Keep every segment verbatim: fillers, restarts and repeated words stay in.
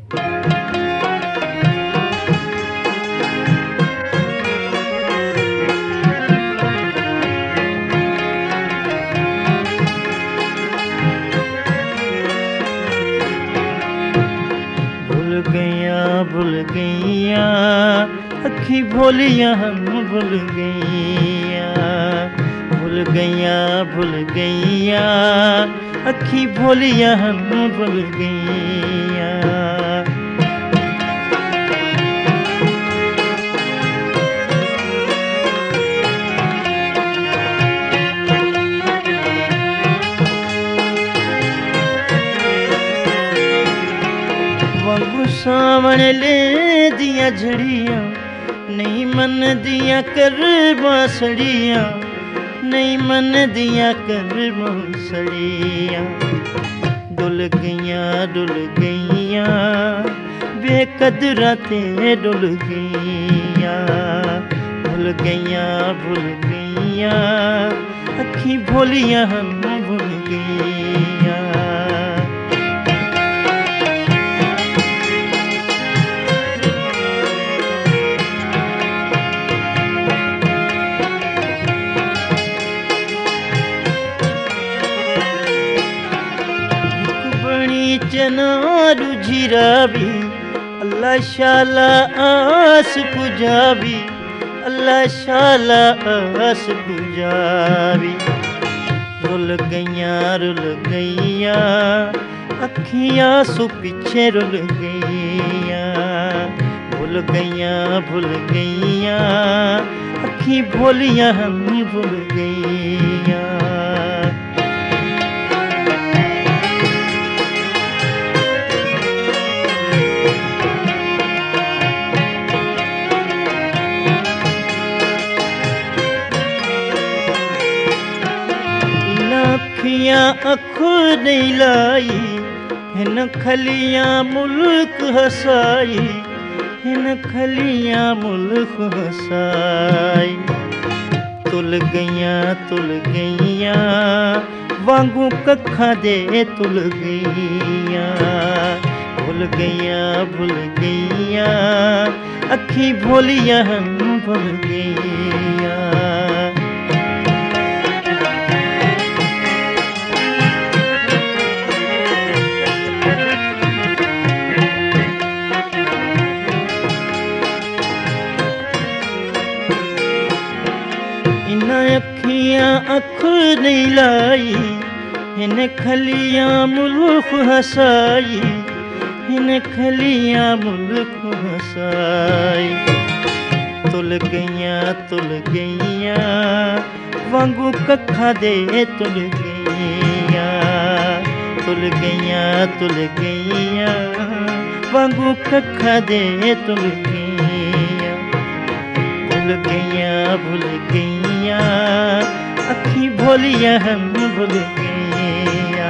भूल गया भूल गईया अखी भोलिया हम भूल गईया, भूल गईया भूल गईया अखी भोलिया हम भूल गईया। वांगू सावण ले दिया झड़ियाँ नहीं मन दिया कर बांसड़ियाँ, नहीं मन दिया कर बांसड़ियाँ। डुल गईयाँ डुल गईयाँ बेकदरा ते डुल गईयाँ, भूल गईयाँ भूल गईयाँ अखी भोलियाँ हम भूल गईयाँ। चनारू झिरावी अल्लाह शाला आस पुजावी, अल्लाह शाला आस पुजावी। रुल गईयाँ रुल गईयाँ अखियाँ सु पीछे रुल गईयाँ, भूल गईयाँ भूल गईयाँ अखी भोलियाँ हम भूल गईयाँ। अखियाँ अखु नहीं लाई हिन खलियाँ मुल्क हसाई, हिन खलियाँ मुल्क हसाई। तुल गईयाँ तुल गईयाँ वांगू कखा दे तुल गईयाँ, भूल गईयाँ भूल गईयाँ अखी भोलियाँ हम भूल गईयाँ। अखियाँ अख नहीं लाई हिन खलियाँ मुल्क हसाई, हिन खलियाँ मुल्क हसाई। तुल गईयाँ तुल गईयाँ वांगू कखा दे तुल गईयाँ, तुल गईयाँ तुल गईयाँ वांगू कखा दे तुल गईयाँ। भूल गईयाँ भूल गईयाँ अखी भोलियाँ हम भूल गईयाँ।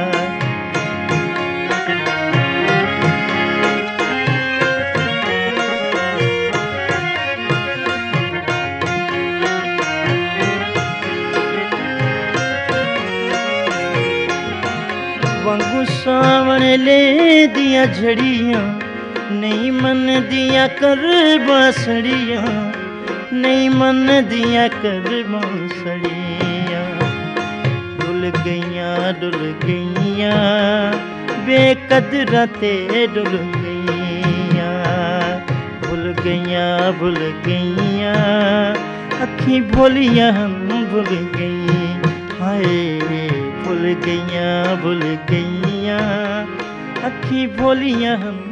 वांगू सावण ले दिया झड़ियाँ नहीं मन दिया कर बांसड़ियाँ, नहीं मन दिया कर बांसड़ियाँ। डुल गईयाँ डुल गईयाँ बेकदरा ते डुल गईयाँ, भूल गईयाँ भूल गईयाँ अखी भोलियाँ हम भूल गई। हाय भूल गईयाँ भूल गईयाँ अखी भोलियाँ हम